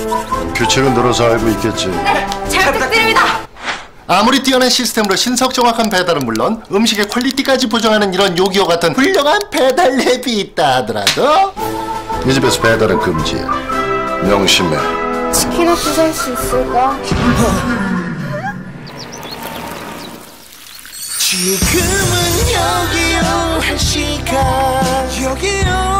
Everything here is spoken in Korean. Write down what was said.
규칙은 들어서 알고 있겠지. 네, 잘 부탁드립니다. 아무리 뛰어난 시스템으로 신속 정확한 배달은 물론 음식의 퀄리티까지 보장하는 이런 요기요 같은 훌륭한 배달 앱이 있다 하더라도 이 집에서 배달은 금지야. 명심해. 치킨 혹시 살 수 있을까? 지금은 여기요 한 시간 여기요